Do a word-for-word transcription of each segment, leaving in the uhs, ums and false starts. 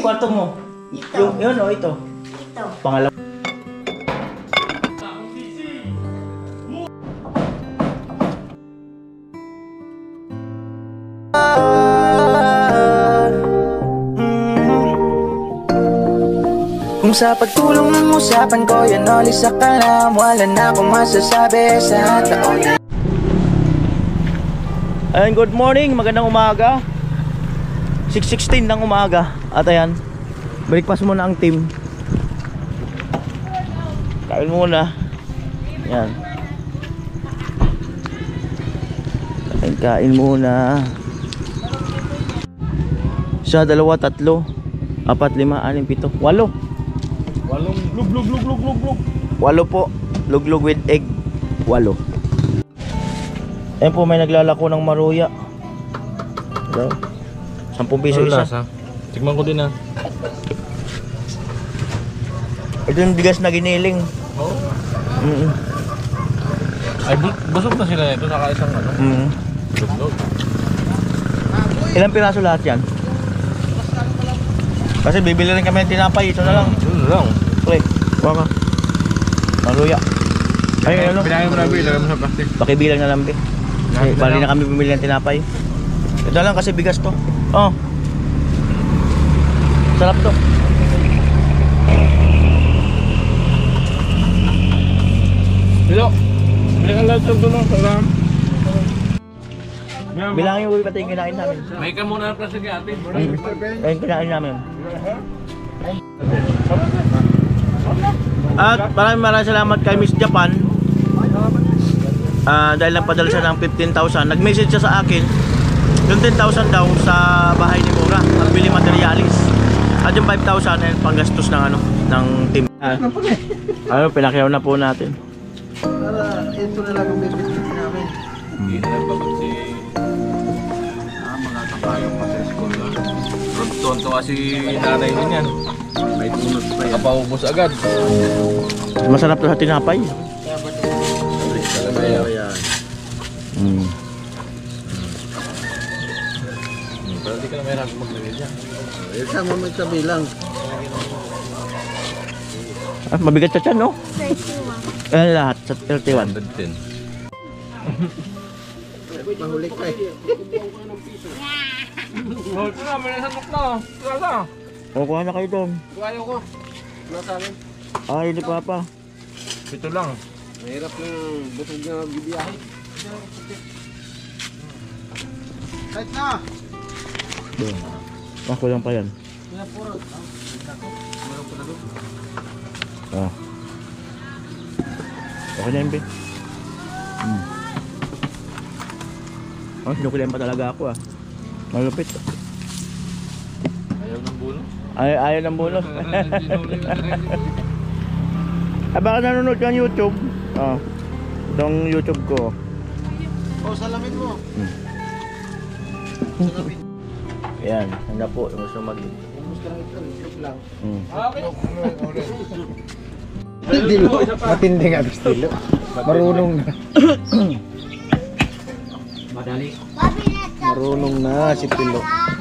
kwarto mo? Ito. Yung, yun o, ito. Ito. Pangalawa. Kung sa pagtulong ng usapan ko, yan ulit sa kalam. Wala na akong masasabi sa taon. Ayan, good morning, magandang umaga. six sixteen ng umaga. At ayan, breakfast muna ang team. Kain muna. Ayan. Kain, kain muna. Isa, dalawa, tatlo, apat, lima, anim, pito, walo. Walong lug lug lug lug lug lug. Walo po. Luglug with egg. Walo. Ayan po, may naglalako ng maruya. Hello? Sampung piso isa. Lasa? Tikman ko din ah. Ito yung bigas na giniling. Oo. Mm -mm. Ay, bu busog na sila nito. Saka isang ano. Mm -mm. Lug lug. Ilang piraso lahat yan? Kasi bibili rin kami ng tinapay. Ito na lang. Yun lang. Okay, kuha ka. Maruya. Ay, ano? Bilangin mo na, Bi. Ilagay mo sa plastic. Pakibilang na lang, Bi. Kasi bali na kami bumili ng tinapay. Ito lang kasi bigas to. Oh. Sarap to. Dilo. Bilangin lang ito doon. Salam. Bilangin mo pati yung kinain namin. May ka muna ng plastic ate. Ayun kinain namin. At maraming maraming salamat kay Miss Japan. Uh, dahil nagpadala siya ng fifteen thousand. Nag-message siya sa akin. Yung ten thousand daw sa bahay ni Mura at bili materialis. At yung five thousand ay panggastos ng ano, ng team. Ah, ano, pinakyaw na po natin. Para ito na lang ang bibigyan namin. Hindi na nagpapag si... Ah, mga kapayong pa sa school. Tonto kasi nanay mo niyan. May tunot pa yan. Nakapaubos agad. Masarap to sa tinapay. Mm. Pero di ka na may harap maglagay dyan. Eh, sama mo sa bilang. Ah, mabigat sa tiyan, no? thirty-one. Ano lahat? Sa thirty-one. one ten. Mahuli ka eh. Oh, ito na, may nasanok na. Ito na. O, kuha na kayo doon. Ayaw ko. Wala sa akin. Ay, hindi pa pa. Ito lang. Mahirap ng butog na bibiyahe. Kahit na! Doon. Ah, kulang pa yan. Pinapurot. Meron ko na doon. Ah. Okay na yun, be. Hmm. Oh, sinukulihan pa talaga ako ah. Malupit. Ayaw ng bulo. Ay, ayaw ng bonus. Ah, baka nanonood ka ng YouTube. Oh. Itong YouTube ko. Oh, salamin mo. Hmm. Ayan, handa po. Yung gusto mag... Gusto lang ito. Joke lang. Hmm. Dilo. Matindi nga gusto dilo. Marunong na. Marunong na si Pilo.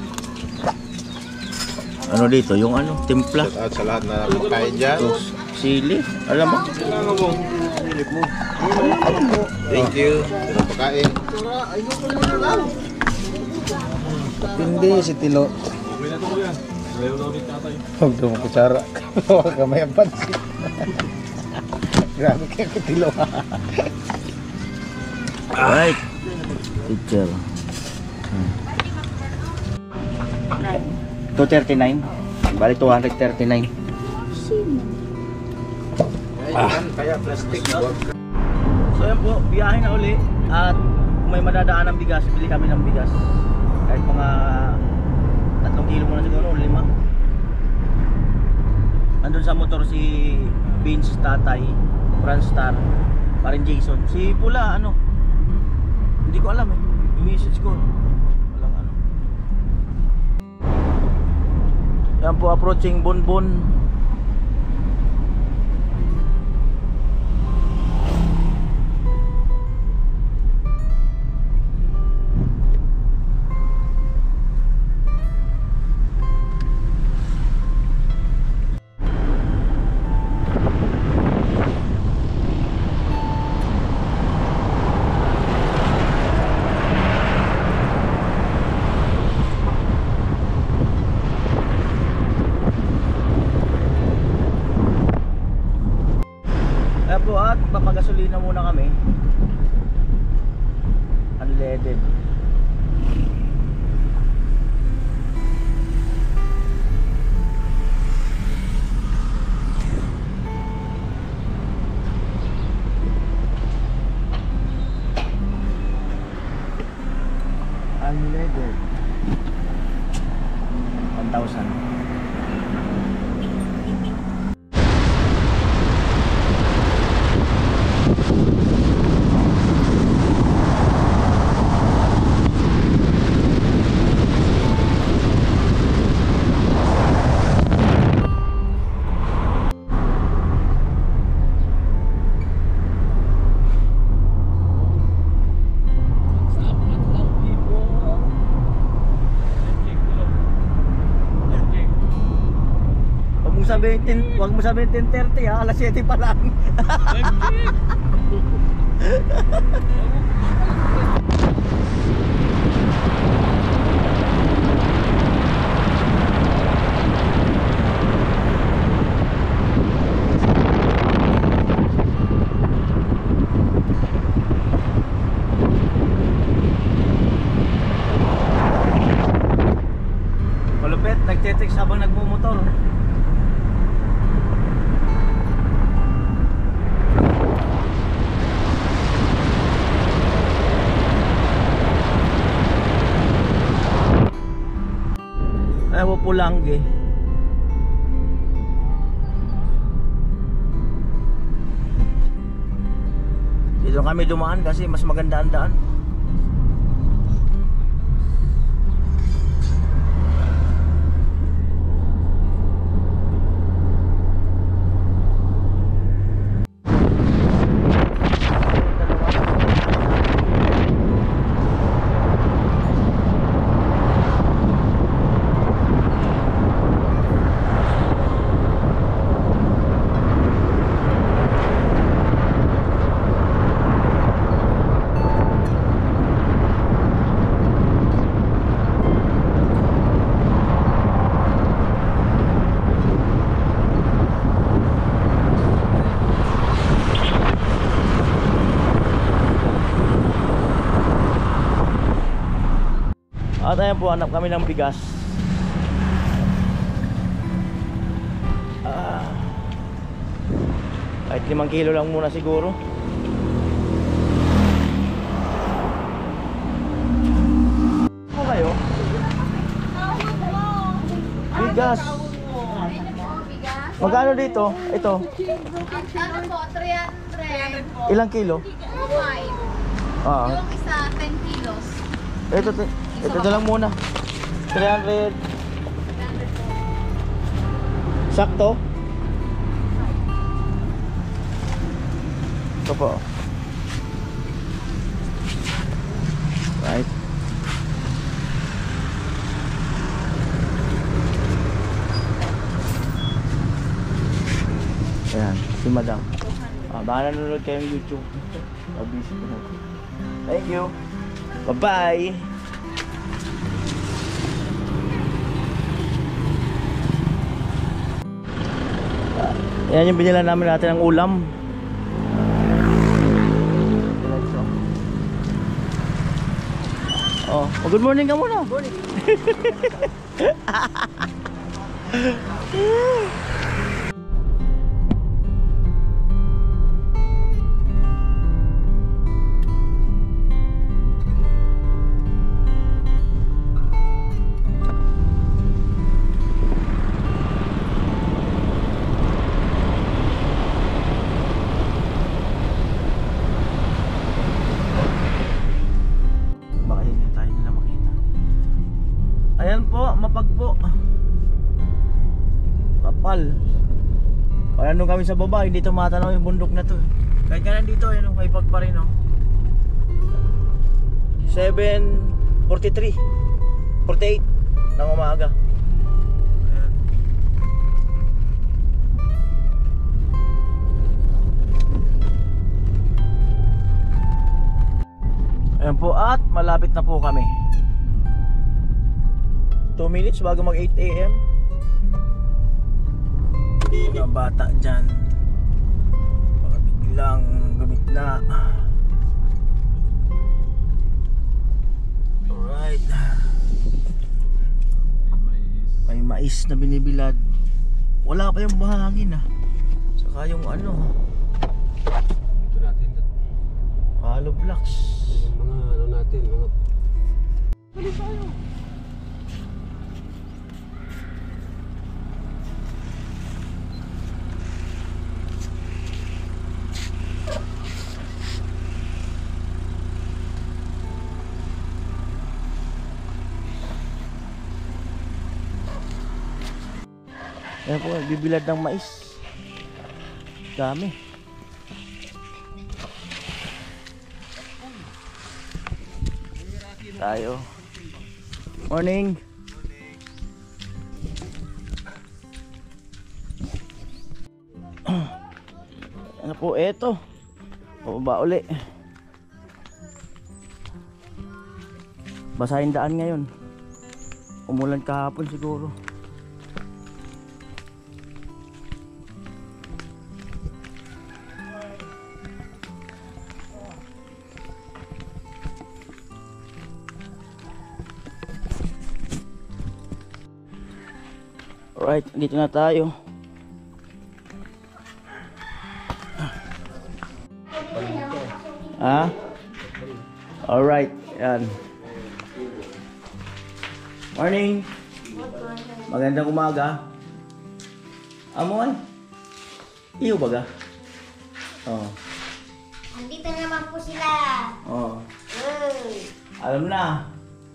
Ano dito? Yung ano? Timpla. Shout out sa lahat na makain dyan. Tapos, sili. Alam mo? Kailangan mo. Thank you. Ito pagkain. Ayoko na lang. Matindi si Tilo. Okay na ito ko yan. Ayaw na ulit tatay. Huwag daw kutsara. Huwag ka may pansin. Grabe kayo kay Tilo. Alright. Teacher. Hmm. two thirty-nine. Bali two thirty-nine. Ah. Kaya plastic. So yan po, biyahe na uli. At kung may madadaan ng bigas, bili kami ng bigas. Kahit mga tatlong kilo muna siguro, lima. Andun sa motor si Vince, Tatay, Franstar, parin Jason. Si Pula, ano? Hindi ko alam eh. Yung message ko. Walang ano. Yan po, approaching Bonbon. gasolina muna kami. Unleaded. Unleaded one thousand. Sabihin, wag mo sabihin ten thirty ha, alas siyete pa lang. Malupit, nagte-text habang nagmumotor. Ewan Pulangge. Dito kami dumaan kasi mas maganda ang daan. At ayan po, hanap kami ng bigas. Ah, kahit limang kilo lang muna siguro. Ano kayo? Bigas. Magkano dito? Ito. Ano po? three hundred. Ilang kilo? five. Ah, Yung isa, ten kilos. ito, ito, ito na lang muna. three hundred. Sakto? Ito po. Right. Ayan, si Madam. Ah, baka nanonood kayo ng YouTube. Busy ko na. Thank you. Bye-bye. Yan yung binila namin natin ng ulam. Oh, oh, good morning ka muna. Good morning. Ayan po, mapagpo. Kapal. Kaya nung kami sa baba, hindi tumatanaw yung bundok na to. Kahit ka nandito, yun, may pag pa rin, no? seven forty-three forty-eight ng umaga. Ayan. Ayan po, at malapit na po kami. two minutes bago mag eight A M Mga bata dyan. Mga Ilang gamit na. Alright. May mais na binibilad. Wala pa yung bahangin ah. Saka yung ano, Ito natin. hollow blocks. Yung mga ano natin, mga... Ayan po, bibilad ng mais. Dami. Tayo. Morning. Ano po, eto. Pababa uli. Basahin daan ngayon. Umulan kahapon siguro. Alright, dito na tayo. Ah? Alright, yan. Morning. Magandang umaga. Amoy. Iyo baga? Oh. Andito naman po sila. Oh. Uy. Alam na.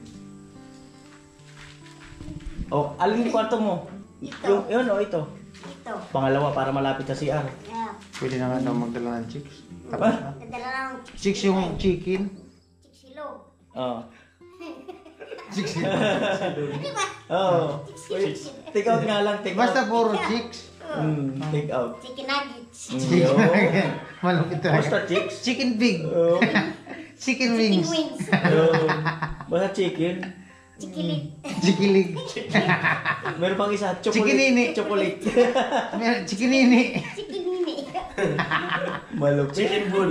Oh, alin yung kwarto mo? Ito. Yung, yun o ito? Ito. Pangalawa para malapit sa C R. Yeah. Pwede na nga daw magdala ng chicks. Tapos na. Dadala lang Chicks yung chicken. chiksilog. Oh. Chicks Di ba? Oh. Wait, take out nga lang, take Basta out. puro chicks. Mm, take out. Chicken nuggets. Mm, yo. Malupit Basta talaga. chicks? Chicken big. Oh. Chicken Chicken wings. wings. Yo. Basta chicken. Chikilig. Chikilig. Meron pang isa, chocolate. Chikinini. Chocolate. Meron chikinini. Chicken mini. Malupit. Chicken bull.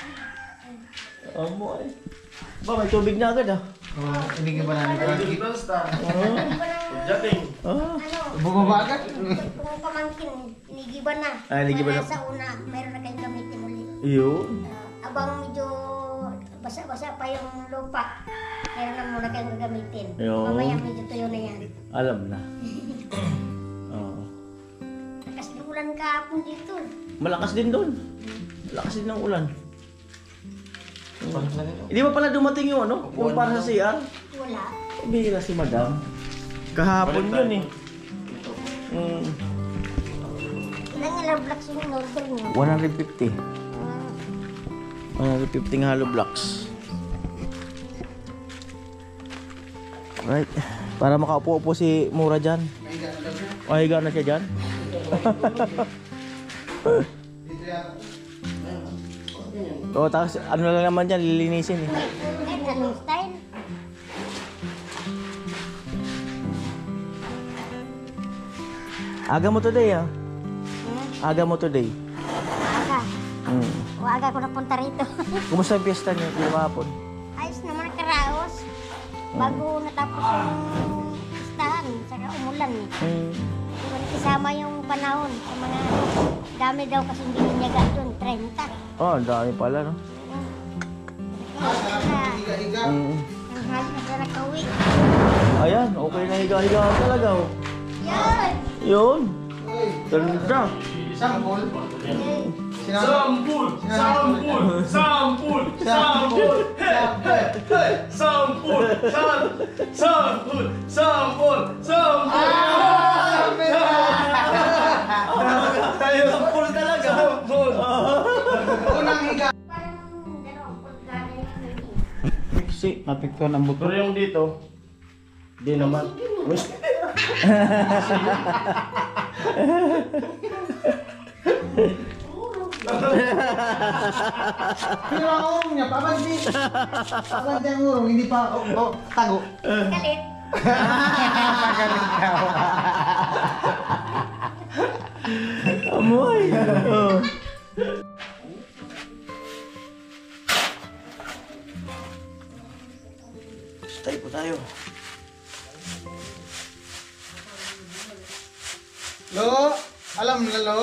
Amo ay. Ba, may tubig na agad ah. Oh, hindi ka ba namin kaki? Jating. Ah. Ano? Bumaba ka? Kung pamangkin, inigiban na. Ah, inigiban na. Para sa una, mayroon na kayong gamitin ulit. Yun. Uh, abang medyo basa-basa pa yung lupa, meron na muna kayong gagamitin. Ayun. Mamaya medyo tuyo na yan. Alam na. Oo. Kasi ulan kahapon dito. Malakas din doon. Malakas din ng ulan. Hindi ba pala dumating yung ano? Kung para sa C R? Wala. Bihira si madam. Kahapon yun eh. Mm. Ilang ilang blocks yung in-order nyo? one fifty. Ah, one fifty ng hollow blocks. Right. Para makaupo-upo si Mura dyan. Mahiga na siya dyan. Oo, tapos ano lang naman dyan, lilinisin eh. kahit anong style. Aga mo today ah. Hmm? Aga mo today. Aga. Hmm. O aga ko napunta rito. Kumusta yung piyesta niyo? Yung hapon? Ayos naman karaos. Bago natapos yung listahan, saka umulan eh. Hmm. Pero kasama yung panahon sa mga dami daw kasi hindi ninyaga doon, thirty. Oh, ang dami pala no. Higa-higa. Hmm. Ang hali na sila nakauwi. Ayan, okay na higa-higa talaga oh. Yan! Yun. Uy, Ganda. sampol. Eh, Sampul! Sampul! Sampul! Sampul! Sampul! Sampul! Sampul! Sampul! Sampul! Tayo sampul talaga. Sampul. Unang higa. parang dalawang pagkana yung hindi. Si, Napiktuan ang buto. pero yung dito, di naman. Pero ang urong niya, pabanti. Pabanti ang urong, hindi pa oh, oh, tago. Galit. Magaling ka. Amoy. Oh. Lo, alam na lo.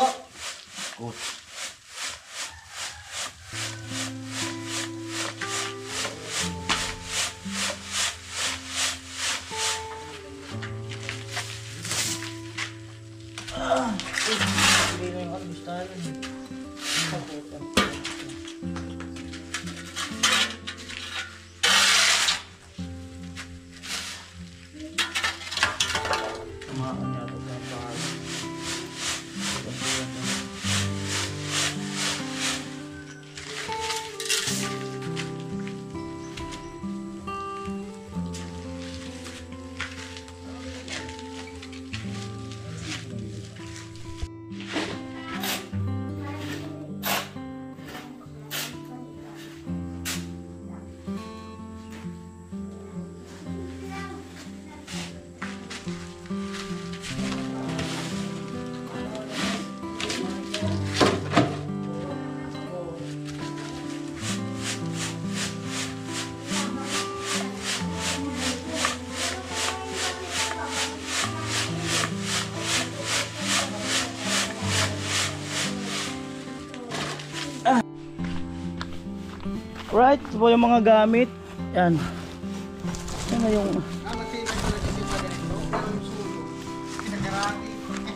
Right, ito po yung mga gamit. Yan. Yan na yung... Ah, matinag ko lang kasi pa ganito. Pero yung sulo, pinagarami.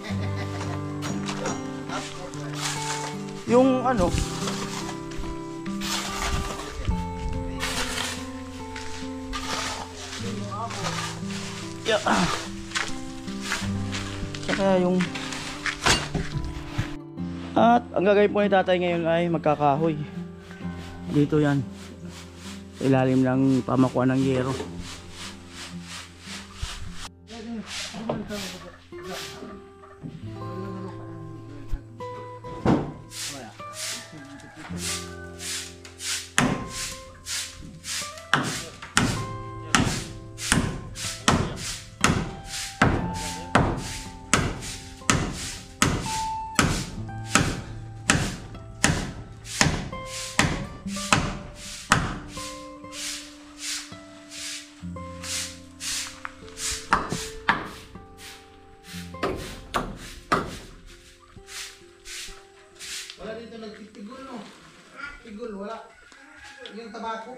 Yung ano... Yeah. Saka yung... At ang gagawin po ni tatay ngayon ay magkakahoy. Dito yan. Sa ilalim ng pamakuan ng yero. Wala dito nagtitigol, no? Tigol, wala. Yung tabako.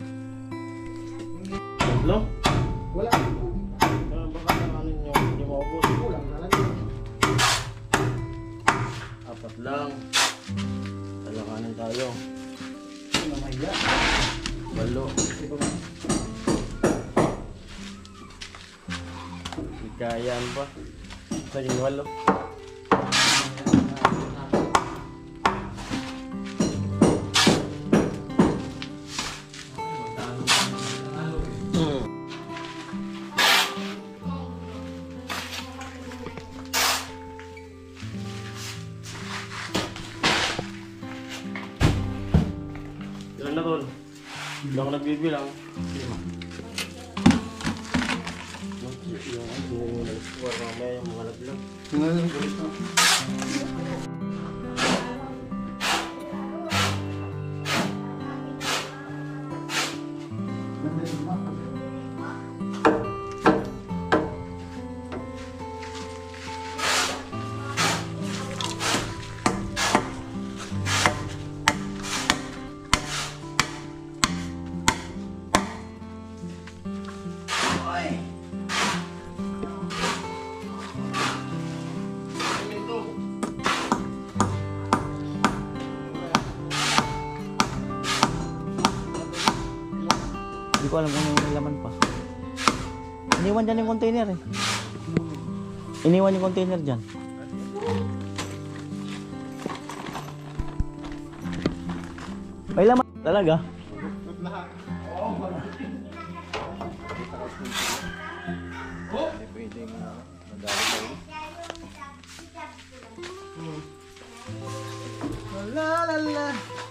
Hello? Wala. Baka naman nyo, hindi maubos. Kulang na lang yun. Apat lang. Talakanin tayo. Ano mahiya? Walo. Hikayan pa. Naging walo. Ilan na tol? Hindi ako nagbibilang. Lima. Yung ano, yung nag-score mamaya yung mga nagbilang. Singalang ko ito. Hindi ko alam kung may laman pa. Iniwan dyan yung container eh. Iniwan yung container dyan. May laman talaga. La la la.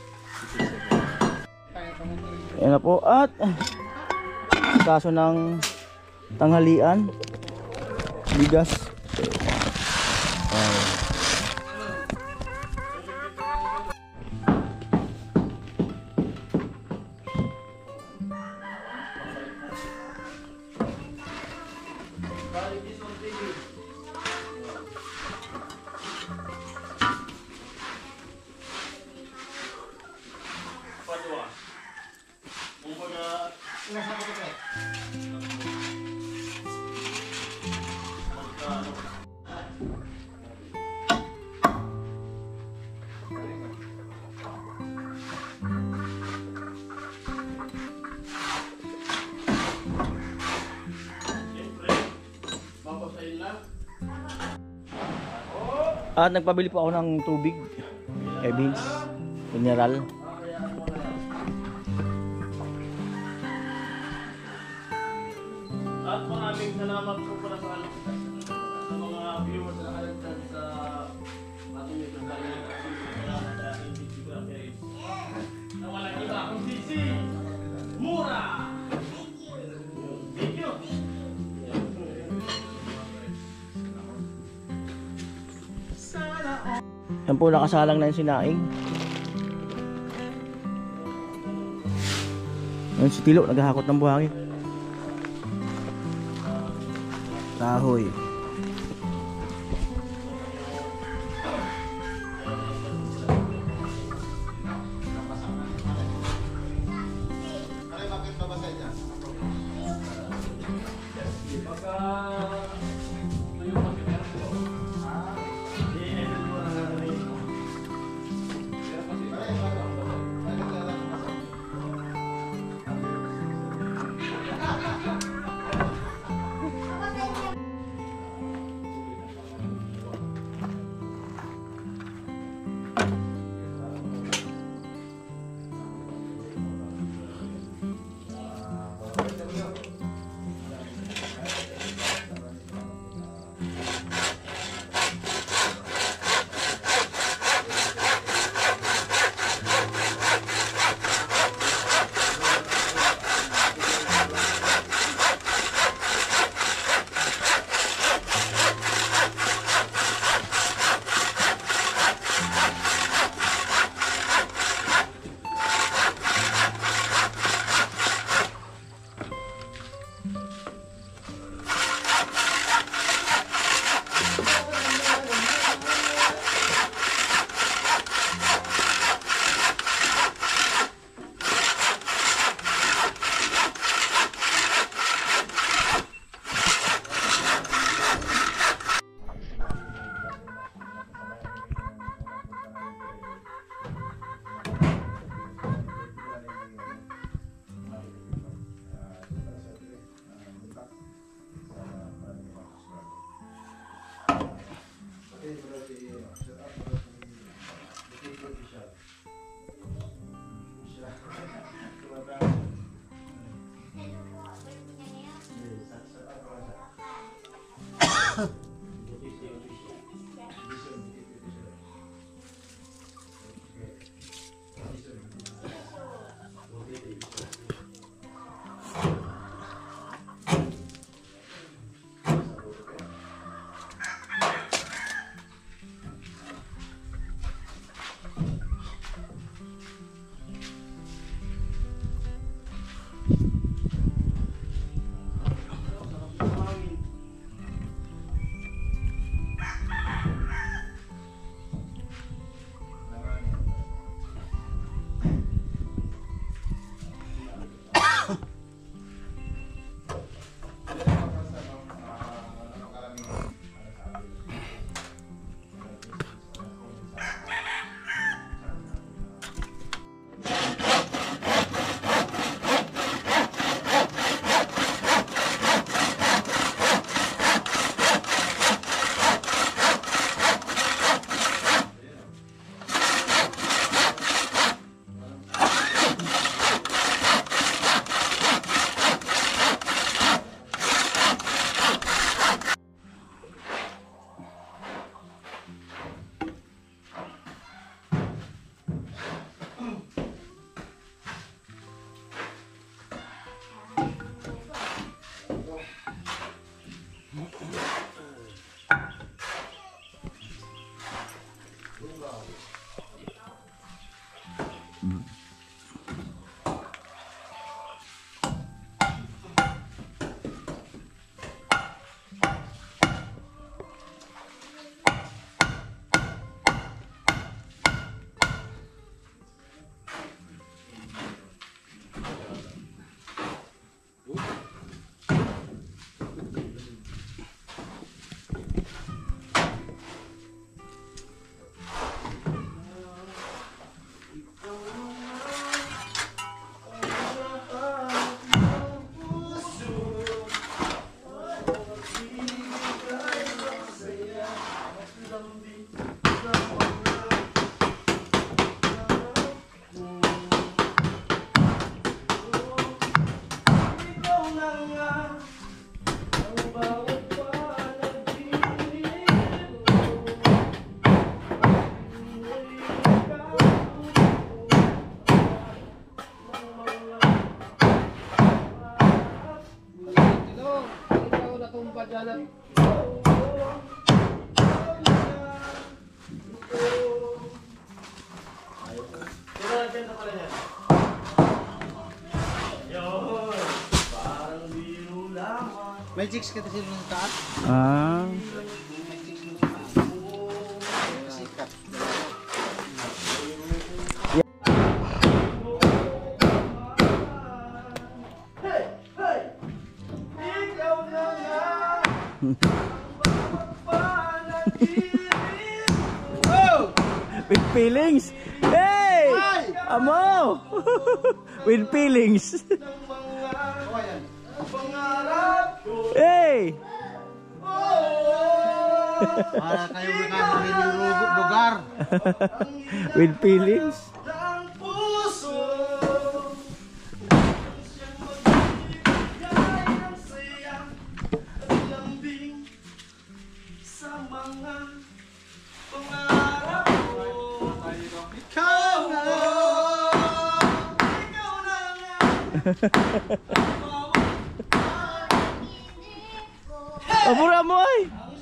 Ayan na po. At kaso ng tanghalian, bigas. Ay. At nagpabili po ako ng tubig kay Vince, mineral. At maraming salamat po pala sa, sa mga viewers na nalagdan sa ating YouTube channel. Salamat sa ating videographer. Na walang iba kung sisi Mura! Thank you! Yan po, nakasalang na yung sinaing. Yan si Tilo, naghahakot ng buhangin. Kahoy. May chicks kita sila ng taat. Ah. May chicks ng taat. Sikat. With feelings. Hey! Amo! With feelings. Hey! Para kayo nakakarinig ng lugar. With feelings. Abura mo ay!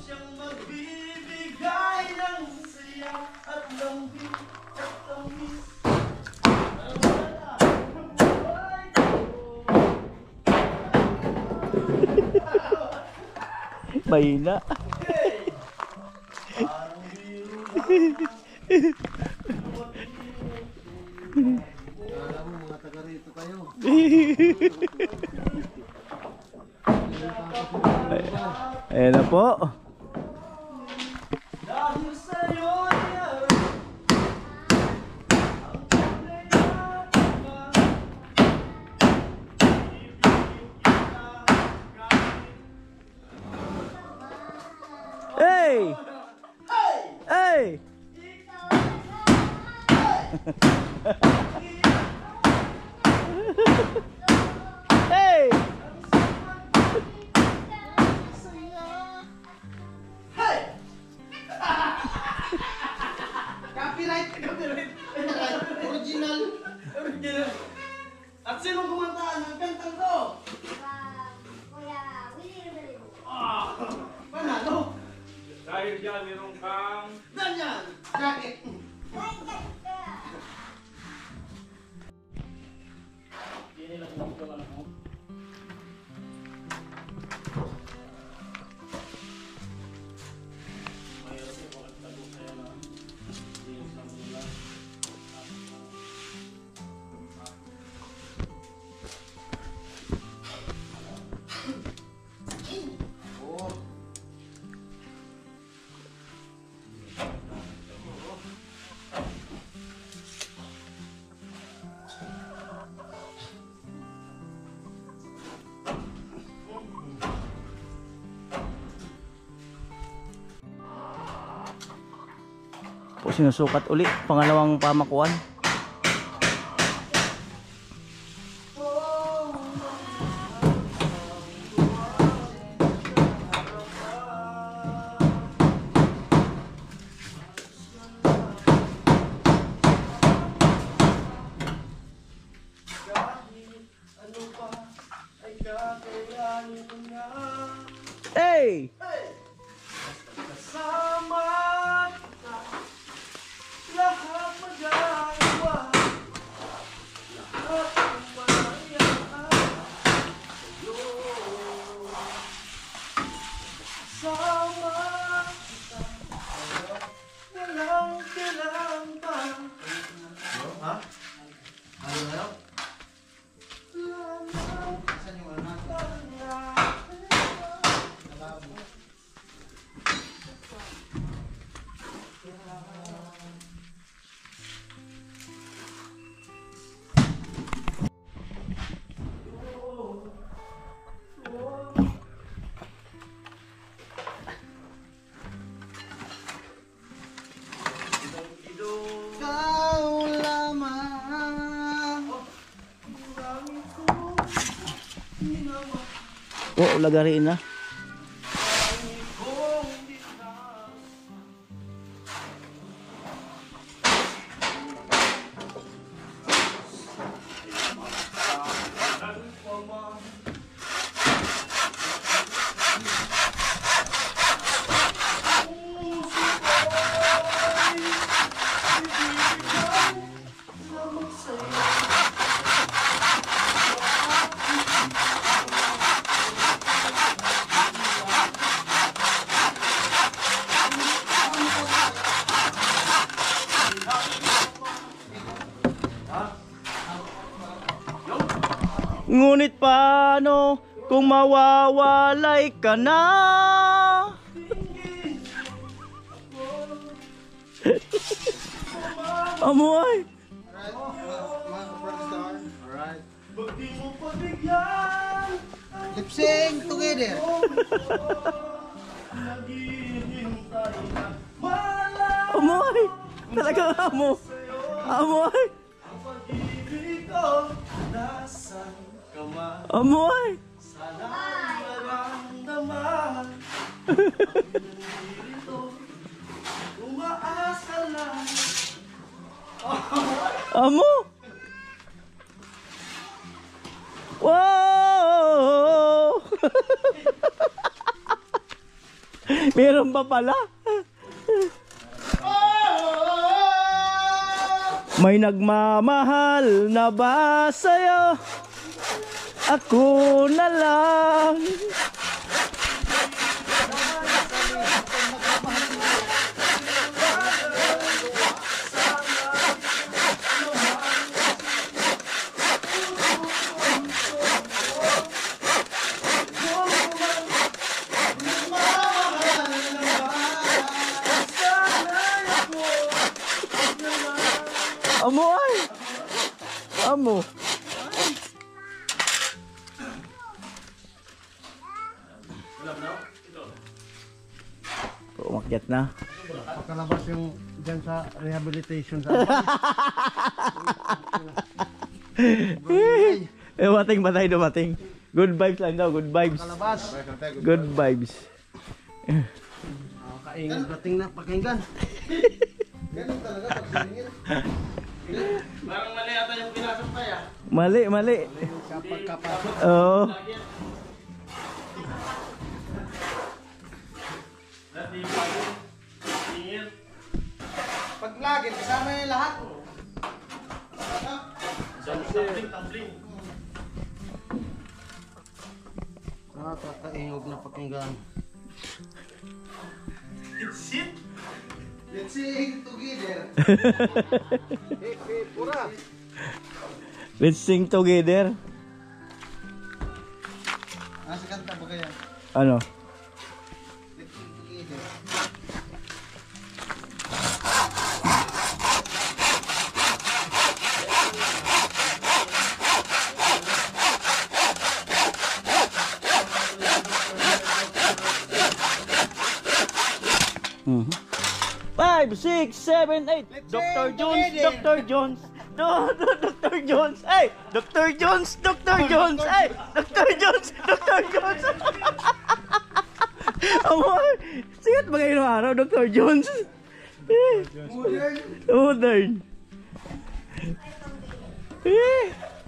Mahina. Alam mo mga taga rito kayo. Ayan na po. Hey! Hey! Hey! Copyright! Copyright! Original! Original! At sinong kumanta ng kantang to? Kuya Willie Rodrigo. Panalo! Dahil dyan, meron kang... Ganyan! Jacket! Ay, ganda. Po sinusukat uli, pangalawang pamakuan. Hey! Kau lamang. Oh, lagarin na. Ngunit paano kung mawawalay ka na? Amoy! Alright. Lip sync together. Amoy! Talagang amo! Amoy! Amoy! Amo! Wow! Meron pa pala. May nagmamahal na ba sa'yo? Ako na lang. Amo ay! Amo! Umakyat na. Pakalabas yung dyan sa rehabilitation sa Eh, mating ba tayo dumating? Good vibes lang daw, good vibes. kalabas. Good vibes. Oh, kaingin dating na pakinggan. Ganun talaga pagtingin. Parang mali ata yung pinasok tayo. Mali, mali. Sa pagkapasok. Oo. Pag vlogin, kasama yung lahat. Ah, kakaingog na pakinggan. Let's sing together. Hip hip pura. Let's sing together. Ah, sa kanta ba kaya? Ano? Let's sing together. Mhm. Five, six, seven, eight. Doctor Jones, Doctor Jones. No, no, Doctor Jones. Hey, Doctor Jones, Doctor Jones. Hey, Doctor Jones, Doctor Jones. Amor, sikat ba kayo ng araw, Doctor Jones? Modern. Modern. Eh.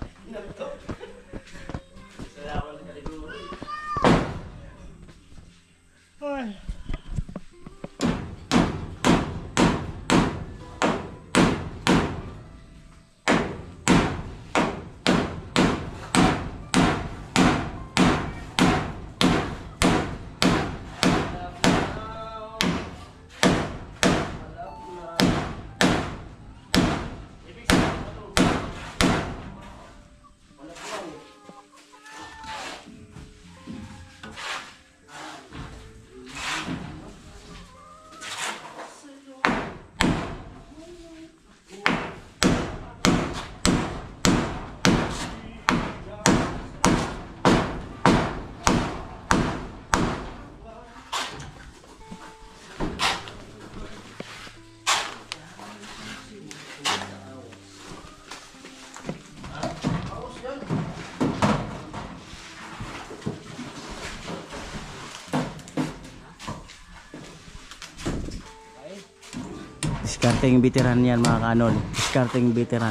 Ay. Diskarting veteran yan mga kanon. Diskarting veteran.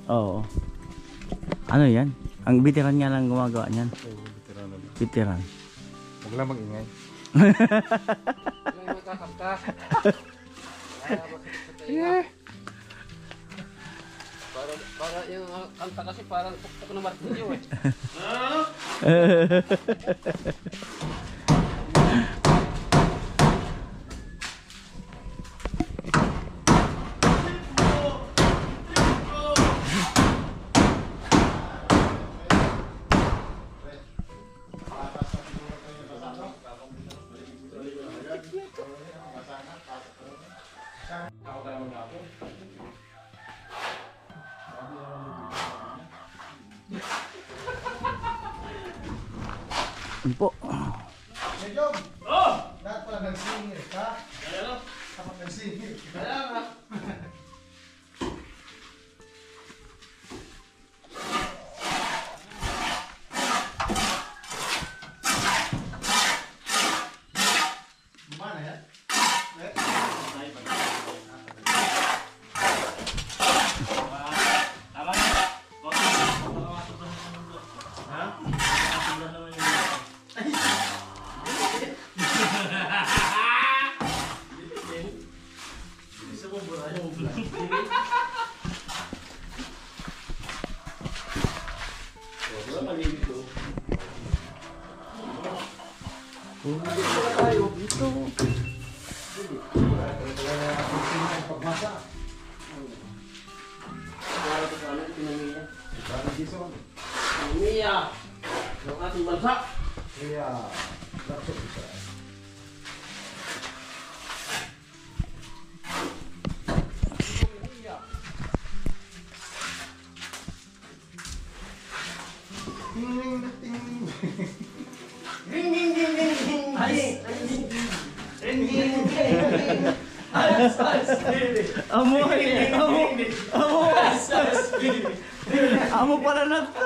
Oo. Ano yan? Ang veteran nga lang gumagawa niyan. Oo, veteran na. Veteran. Huwag lang mag-ingay. Para, para yung uh, kanta kasi parang tuktok na martilyo eh. Ano po? Medyo! Oh! Dapat pala nagsingir ka? Ano? Dapat nagsingir ka? Mana ya? Umiya! Ng ating bansa! Iya. Lapsok isa. Ting ting ting. Ring ding ding ding ding. Ring ding ding. Amo, amo, amo, amo pala na to.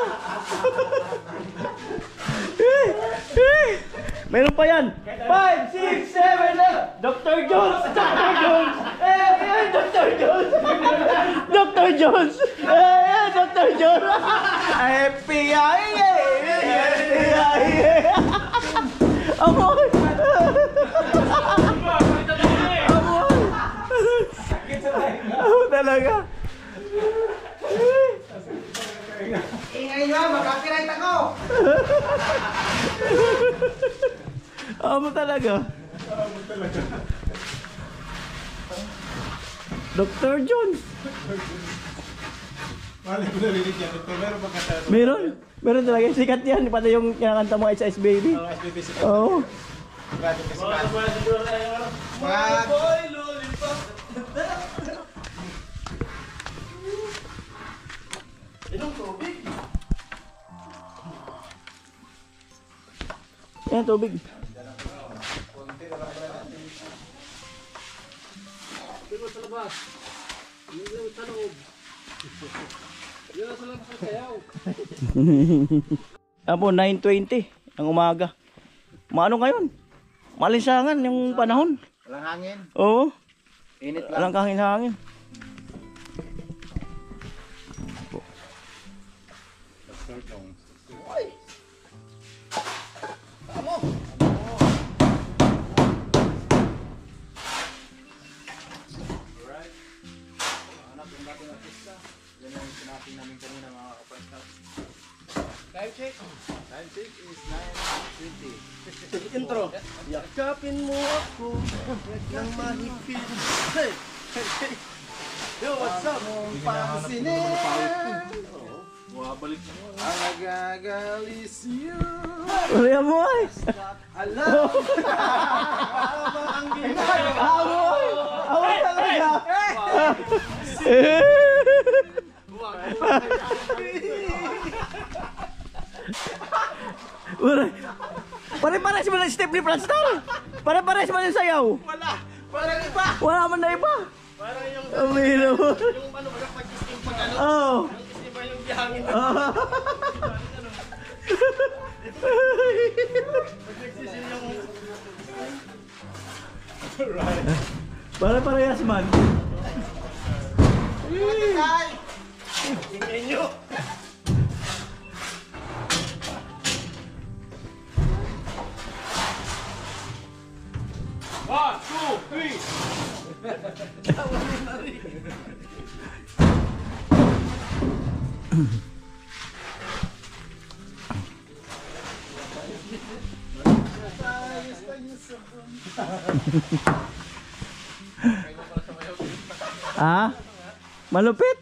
Meron pa yan. five, six, seven, eight. Doctor Jones! Doctor Jones! Eh, eh, Doctor Jones! Doctor Jones! Eh, eh, Doctor Jones! F B I! F B I! Amoy! Amoy! Ako talaga. Ingay nyo, mag-copyright ako! Amo talaga. Amo talaga. Doctor Jones. Mali ko narinig yan. Ito, meron ba kata? Meron. Meron talaga. Sikat yan. Pati yung kinakanta mo, S S Baby. Ang S B B sikat. Oo. Grabe kasi ka. Mag... Yan, tubig. Dito sa labas. Dito sa loob. Dito sa labas ang sayaw. Apo, nine twenty ng umaga. Maano ngayon? Malinsangan yung panahon. Walang hangin. Oo. Init lang. Walang kahingin-hangin. Time check. Time check is nine twenty. Intro. Yakapin mo ako ng mahigpit. Hey! Hey! Yo, what's up? Pansinin. Bumabalik mo. Ang nagagalis you. Wala mo ay. Alam. Alam ang ginagawa. Amo ay. Amo talaga. Wala. Pare-pares mo ng step ni Franstar. Pare-pares mo ng sayaw. Wala. Parang iba. Wala man na iba. Parang yung Amino mo. yung ano ba pag-isting pag ano. Oo. Yung iba yung biyangin. Para parehas man. Patay. One, two, three. Ah? Malupit?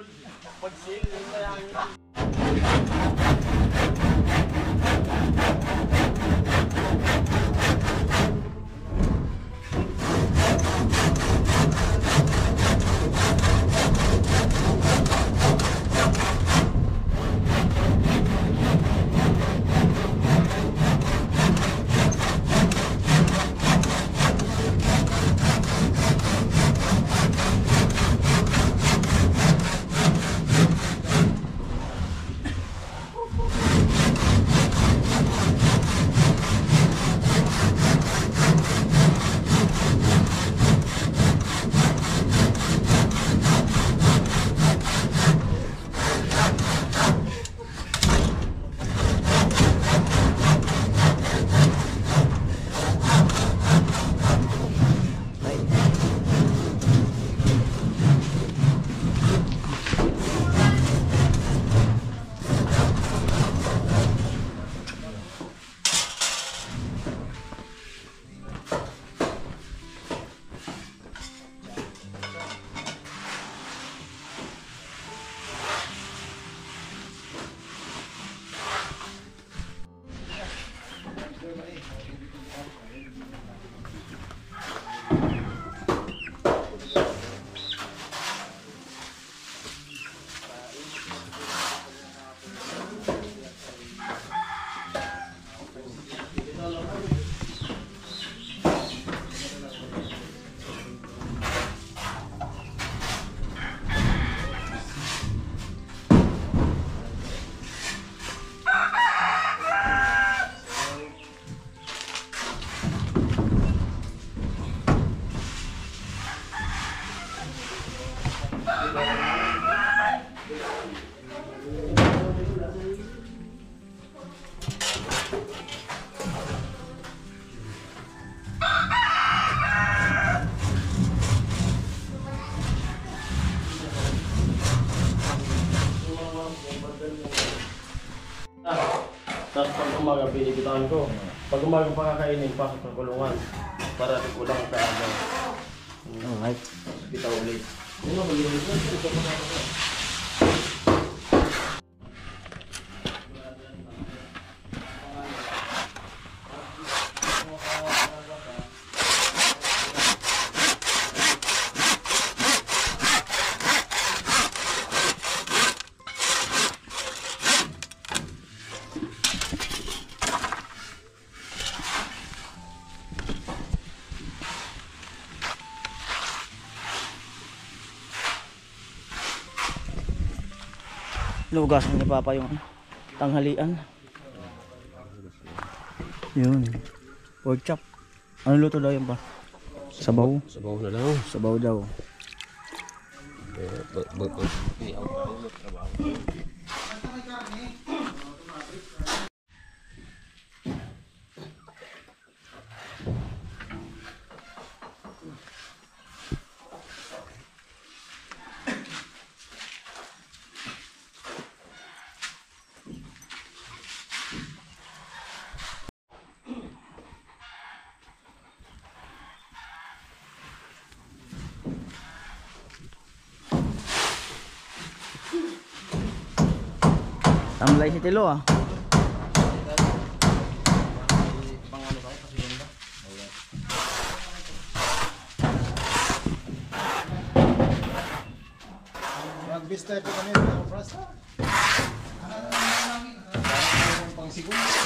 Tapos pag umaga, binibitawan ko. Pag umaga pakakainin, pasok sa kulungan. Para di kulang sa aga. Alright. Bitaw ulit. Yun ang malinis na. Ito ko na ako. Lugasan ni Papa yung ano, tanghalian. Yun. Pork chop. Ano luto daw yan pa? Sabaw. Sabaw na lang. Sabaw daw. Eh, ba- ba- ba- ihaw tayo, trabaho. Tamlay si Tilo ah. Mag-bista ito kami ng frasa. Ang pang segundo.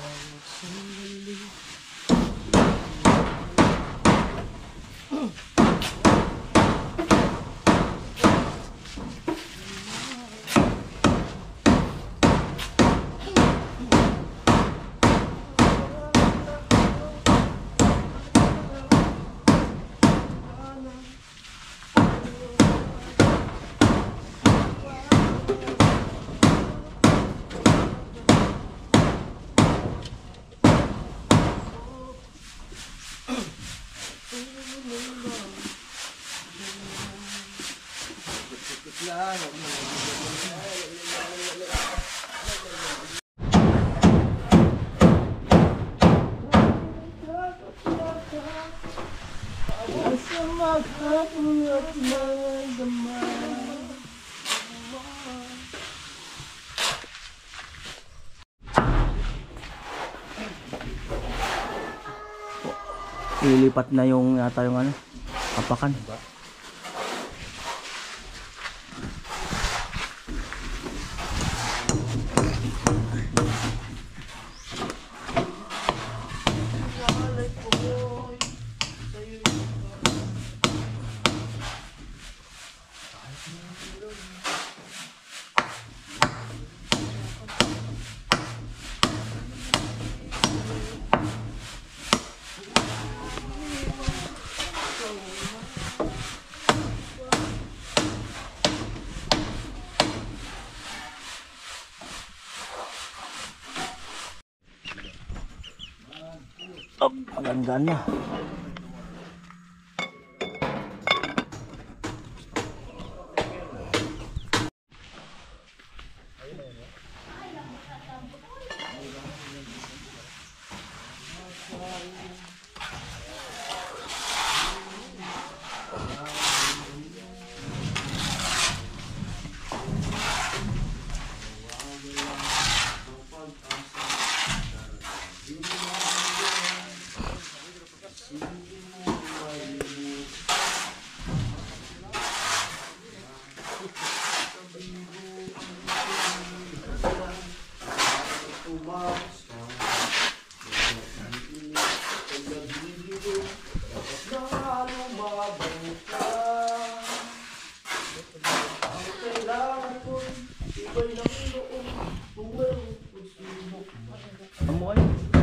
Ilipat na yung yata yung ano, apakan. Oh, magandaan na. Amoy.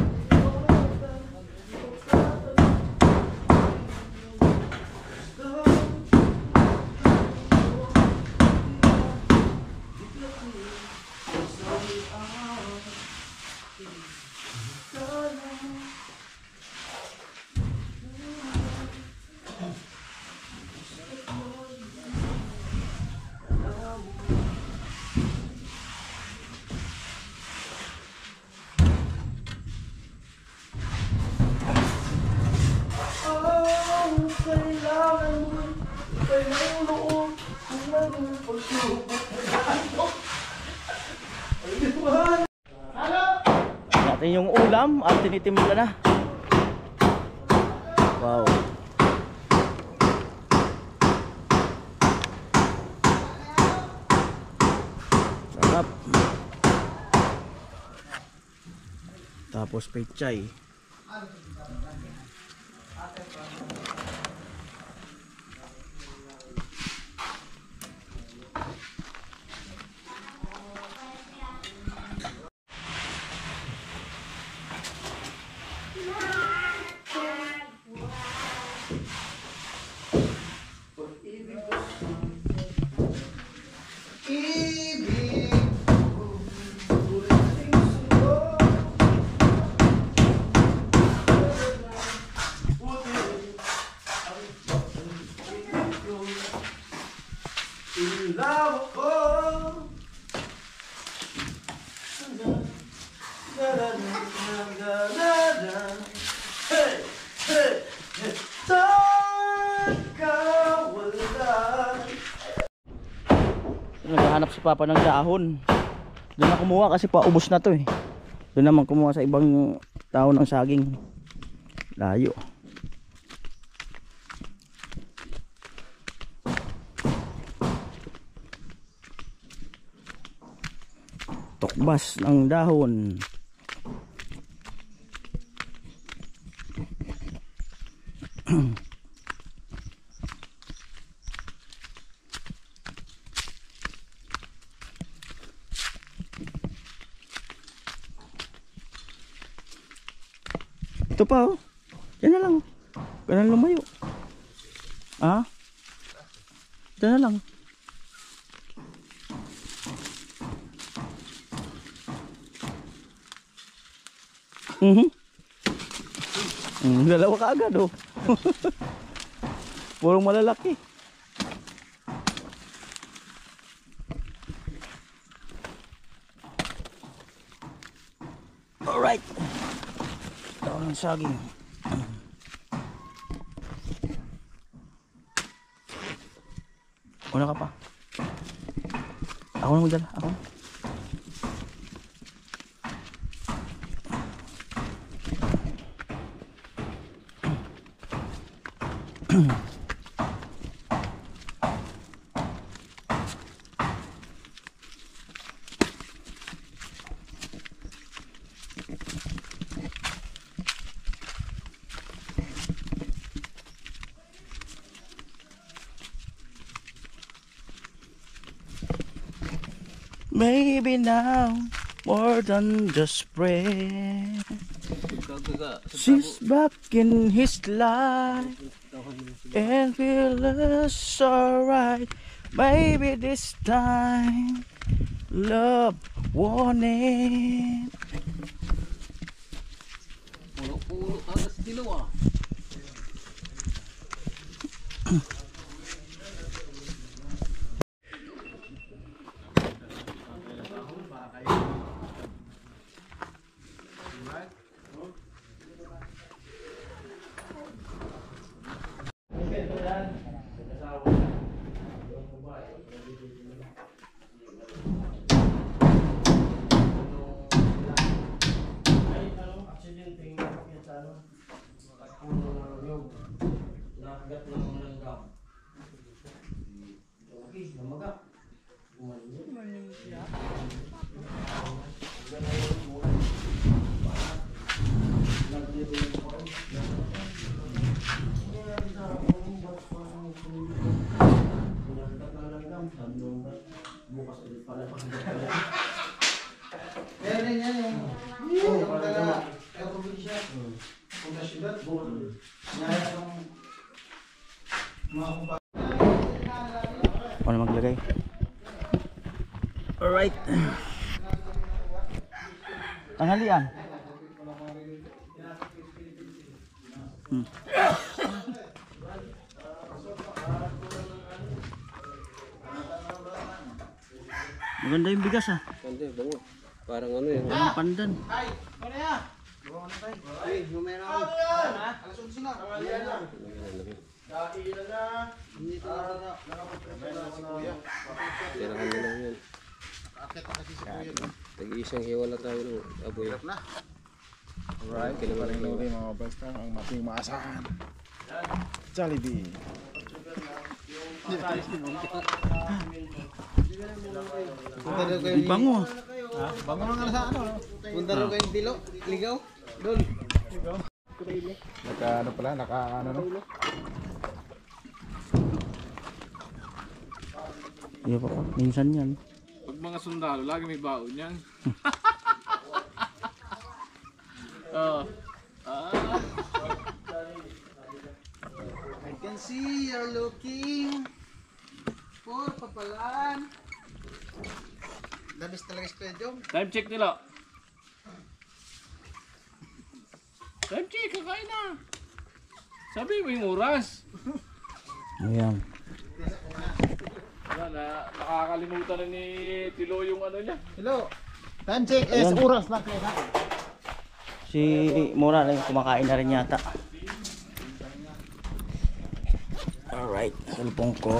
Natin yung ulam at tinitimpla na. Wow. Sarap. Tapos pechay. Naghahanap si Papa ng dahon. Doon na kumuha kasi paubos na to eh. Doon naman kumuha sa ibang tao ng saging. Layo. Tokbas ng dahon. Ito pa oh. Yan na lang. Ganun lumayo. Ah? Ito na lang. Mhm. Mm, dalawa ka agad oh. Purong malalaki. Alright. Ito ang saging. Una ka pa. Ako na magdala. Ako na. Maybe now more than just friends. She's back in his life and feels alright. Maybe this time love won it. Pulo-pulo tagas dilaw ah. Meron din yan yung yung taga taga probinsya. Kung sa syudad, naya yung mga kumpa. Ano maglagay? Alright. Tanghalian. Hmm. Maganda yung bigas ah. Hindi, bango. Parang ano yun. Parang pandan. Ay, ano yan? Buwan na tayo. Ay, lumera ako. Alas onsi na. Ayan na. Kailan na. Hindi ito na. Nakapunta na si Kuya. Tirahan mo lang yan. Akit na kasi si Kuya. Tag-iisang hiwala tayo ng aboy. Na. Alright, kailangan lang Ito yung mga basta ang mating maasahan. Jollibee. Punta daw kayo Ang bango ah. Bango lang nga sa ano. Punta daw kayo dilo. Ligaw. Dol. Naka ano pala, naka ano no? Iya pa pa. Minsan yan. Pag mga sundalo, lagi may baon yan. Oh. Ah. I can see you're looking for papalan. Labis talaga si Pedro. Time check nila. Time check, kakain na. Sabi mo yung oras. Ayan. Wala na, nakakalimutan na ni Tilo yung ano niya. Hello. Time check is Ayan. oras lang kayo. Si Mura na yung kumakain na rin yata. Alright, cellphone ko.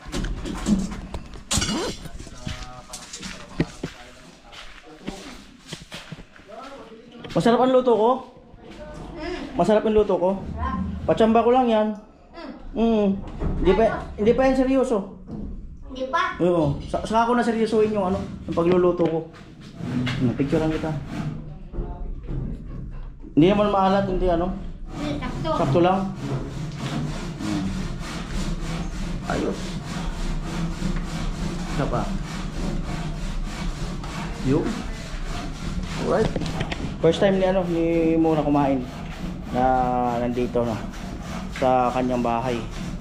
Masarap ang luto ko? Masarap ang luto ko? Patsamba ko lang yan. Mm. Hindi pa, hindi pa yan seryoso. Hindi pa. Oo. Sa saka ko na seryosohin yung ano, yung pagluluto ko. Hmm, picturean kita. Hindi naman maalat, hindi ano. Hmm, sakto. Sakto lang. Ayos. Isa pa. Yun. Alright. First time ni ano ni Mura kumain na nandito no sa kanyang bahay.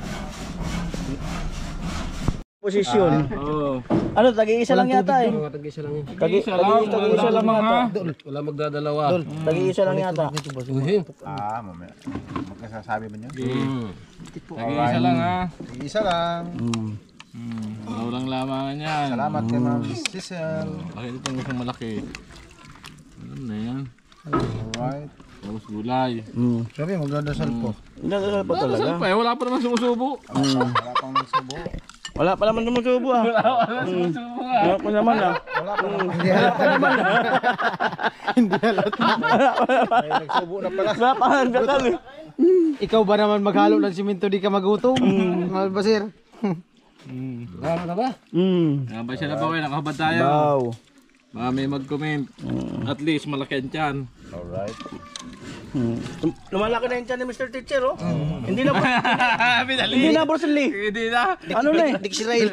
Posisyon. Oo. Ano, tagi-isa lang yata eh. Tag-isa lang yun. Tagi-isa lang, tagi-isa lang yata. Wala magdadalawa. Tagi-isa lang yata. Ah, mamaya. Magkasasabi ba niyo? Mm. Tag-iisa lang ha. Isa lang. Mm. Mm. Walang lamangan yan. Salamat kay Ma'am Cecil. Bakit itong isang malaki? Ano na yan? Alright. Tapos gulay. Mm. Sabi, magdadasal po. Inadasal pa talaga. Saan pa eh? Wala pa naman sumusubo. Wala pang nagsubo. Wala pa naman sumusubo ah. Wala pa naman sumusubo nga. Wala pa naman ah. Wala pa Hindi halata naman. Hindi halata. May nagsubo na pala. Wala pa nagdasal eh. Ikaw ba naman maghalo ng simento di ka magutom? Mahal ba, sir? Wala na ba? Mm. Nakabay siya na ba kayo? Nakabad tayo. Wow. Baka may mag-comment. At least malaki ang tiyan. Alright. Mm. Lum- Lumalaki na yung tiyan ni Mister Teacher oh. Hindi na ba? Pinali. Hindi na Bruce Lee. Hindi na. Ano na eh? Dick Israel.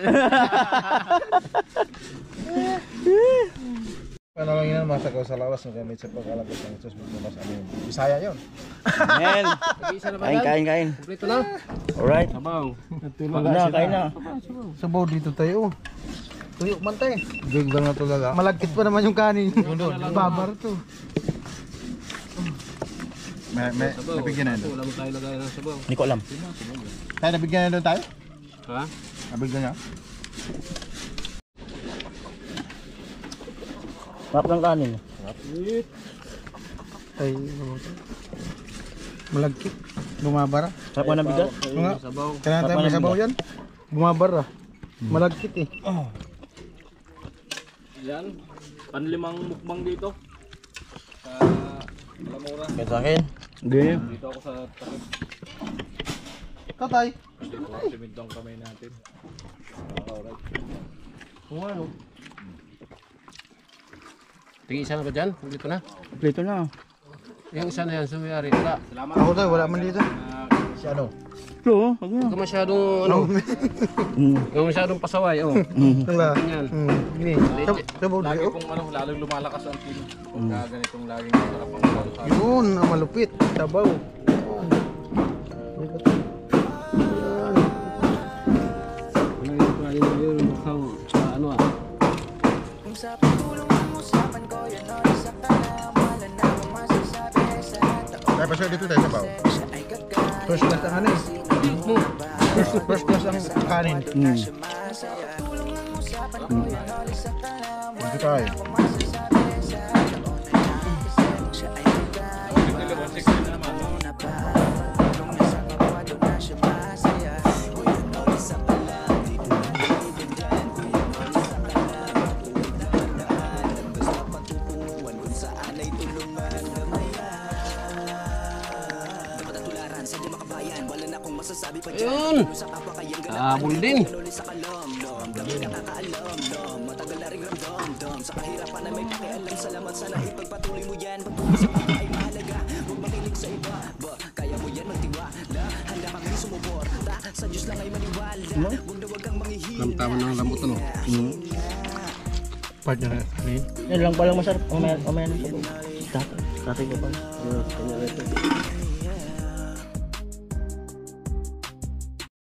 Ano lang yun, masagaw sa lawas ng gamit sa pag-alagos ng Diyos. Magbumas ano yun. Bisaya yun. Men. Kain, kain, kain. Kompleto na. Alright. Sabaw. Kain na, kain na. Sabaw dito tayo. Tuyo man tayo. Gagdang na talaga. Malagkit pa naman yung kanin. Babar to. May, may, nabigyan na doon. Wala mo tayo lagay ng sabaw. Hindi ko alam. Tayo, nabigyan na doon tayo? Ha? Nabigyan niya? Sarap ng kanin. Ay, malagkit. Bumabara. Sarap mo ng bigas? Nga. Sabaw. Kailangan tayo may sabaw yan. Bumabara. Malagkit eh. Yan. Panlimang mukbang dito. Sa Alamura. Kaya sa akin. Hindi. Dito ako sa takip. Tatay. Dito ako simento ang kamay natin. Alright. Kung ano. Tag-isa na ba dyan? Kompleto na. Plito na. Yung isa na yan, sumiyari. Wala. Ako tayo, wala man dito. Si ano? Ito, wag na. Huwag ka masyadong, ano, Mm. huwag ka masyadong pasaway, oh. Wala. Ganyan. Hmm. Gini. Sabaw Lagi tayo. pong ano, lalong lumalakas ang team. Pagka ganitong laging masarap ang kalsada. Yun, ang malupit. Sabaw. Ano yung kanin mo yun? Mukhang, ano ah. Kung sa pagtulong ng usapan ko, yan o isa ka lang. Wala na akong masasabi sa taon. Kaya pa siya dito tayo sabaw. Siya ay kagaya. First class ang ano eh. First, first class ang kanin. Mm. Tulong ng usapan ko, yan o isa ka lang. Dito tayo. Masasabi sa taon ay nakikisip. Siya ay kagaya. Na ba? Tulong na sa kapwa, doon na siya masaya. Kung yan o isa ka lang. Di ko naiintindihan. Kung yan o isa ka lang. Matuwid na pagdaan. Basta patutunguhan kung saan ay tulungan. Gamayan. Dapat ang tularan sa di makabayan. Wala na akong masasabi pa dyan. Ayun! Sa kapwa kayang Habol din. Nulis sa kalom-lom, dami nakakaalam-lom. Matagal na rin ramdam-dam. Sa kahirapan na may pakialam. Salamat sana ipagpatuloy mo yan. Pagtulong sa kapwa ay mahalaga. Huwag makinig sa iba. Ba, kaya mo yan magtiwala. Handa kami sumuporta. Sa Diyos lang ay maniwala. Huwag na huwag kang manghihina. Lamtaman ng lamot, ano. Partner na kanin. Yan lang palang masarap. Umaya, umaya na sa loob. Tatay. Tatay ko pala.